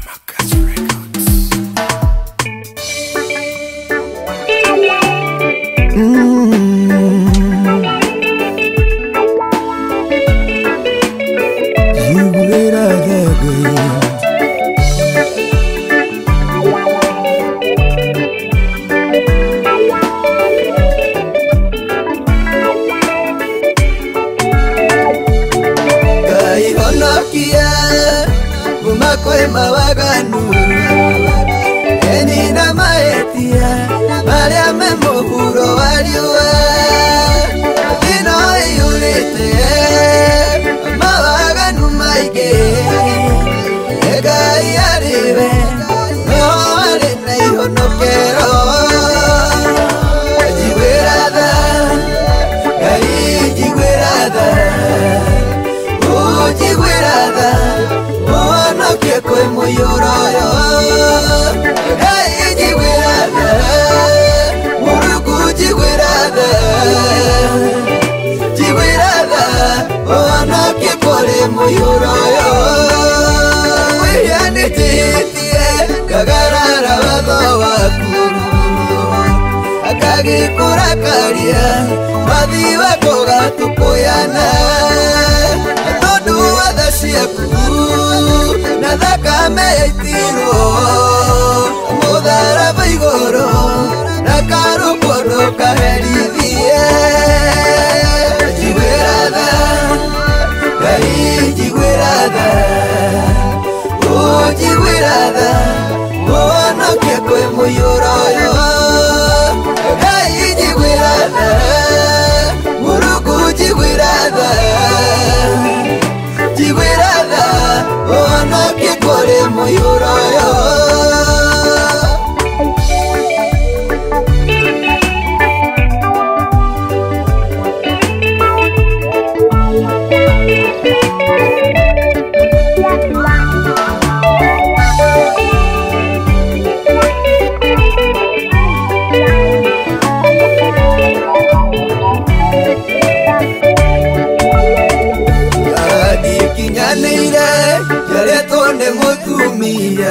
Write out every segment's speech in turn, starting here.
Kwe mawaganu eni na maetia maria memuhuro waliwa dino yulite mawaganu maige ega yariwe no alina ihonokero jigwerada gai jigwerada jigwerada que kwe muyoroyo hey jigwerada murugu jigwerada ona que kore muyoroyo yani titie kagarara wado wakuru akagi kurakaria madiva koga tukoyana todo adasia Nadaka meitiro Modara baigoro Nakaro poro kaheridie Jigwerada Gai jigwerada Jigwerada Ono que kwe muyoroyo Gai jigwerada Murugu jigwerada Jigwerada Ono que kore muyoroyo Yaretone mutumia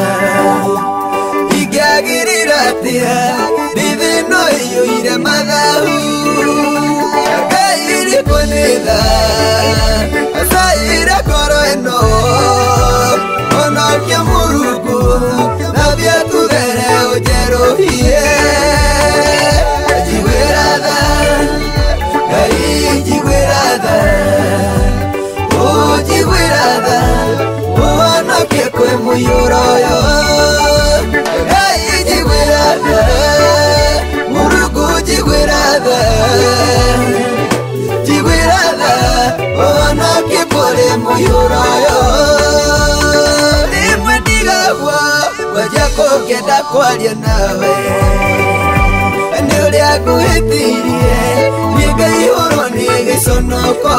Igagiriratia Divino yoire madau Kairi koneda Asaira koroeno Ono kia murugu Nabia tudere ojerohie Jigwerada Gai jigwerada Jigwerada Ono que kwe muyoroyo Hey jigwerada Murugu jigwerada Ono que kore muyoroyo Limwe digabwa Wajako keda kwalia nawe Niulia kuhitirie Niga ihoro niga sonoko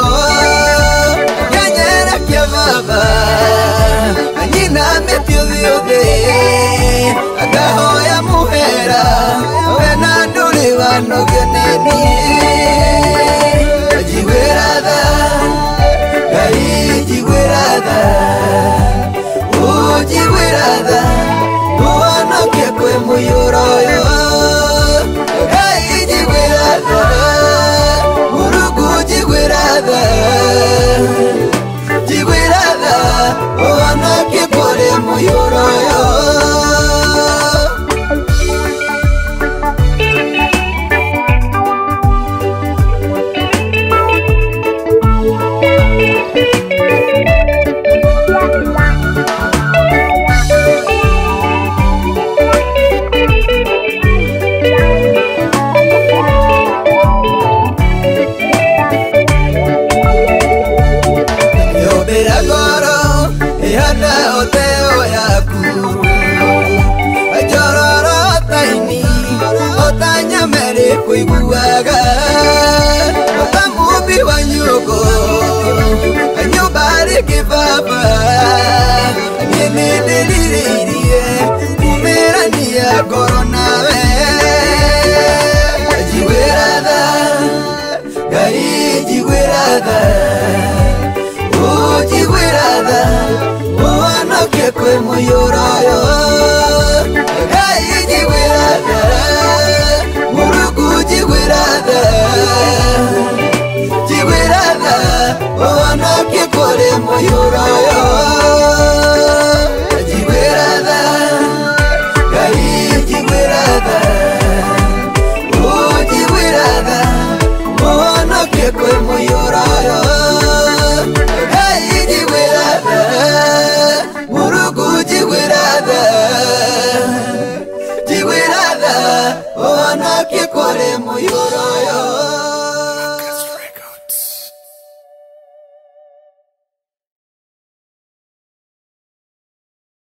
Baba Anina metio diode Agahoya muhera Wena nduli wano geneni Jigwerada Gai jigwerada Jigwerada Ono que kwe muyoroyo Gai jigwerada Murugu jigwerada Ono que kore muyoroyo Oteo yaku Ajororo taini Otanya mere kuiguaga Otamubi wanyugo Anyubari kifaba Anyene deliririe Kumerania koronawe Jigwerada Gai jigwerada Jigwerada Ono que kwe muyoroyo muyoroyo jigwerada gai jigwerada jigwerada mono ke kwe muyoroyo gai jigwerada murugu jigwerada jigwerada mono ke kore muyoroyo